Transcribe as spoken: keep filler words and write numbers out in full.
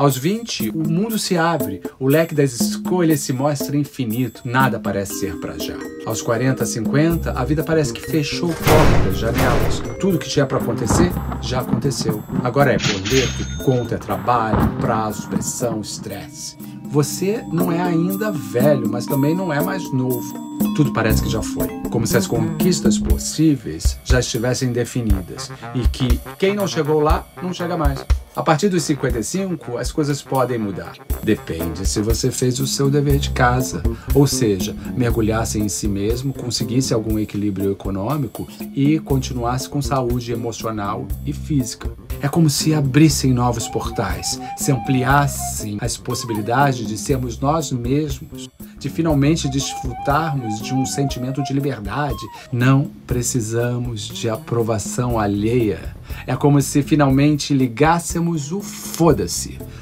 Aos vinte, o mundo se abre, o leque das escolhas se mostra infinito, nada parece ser para já. Aos quarenta, cinquenta, a vida parece que fechou portas, janelas. Tudo que tinha para acontecer, já aconteceu. Agora é boleto, conta, é trabalho, prazo, pressão, estresse. Você não é ainda velho, mas também não é mais novo. Tudo parece que já foi, como se as conquistas possíveis já estivessem definidas e que quem não chegou lá, não chega mais. A partir dos cinquenta e cinco, as coisas podem mudar. Depende se você fez o seu dever de casa, ou seja, mergulhasse em si mesmo, conseguisse algum equilíbrio econômico e continuasse com saúde emocional e física. É como se abrissem novos portais, se ampliassem as possibilidades de sermos nós mesmos, de finalmente desfrutarmos de um sentimento de liberdade. Não precisamos de aprovação alheia. É como se finalmente ligássemos o foda-se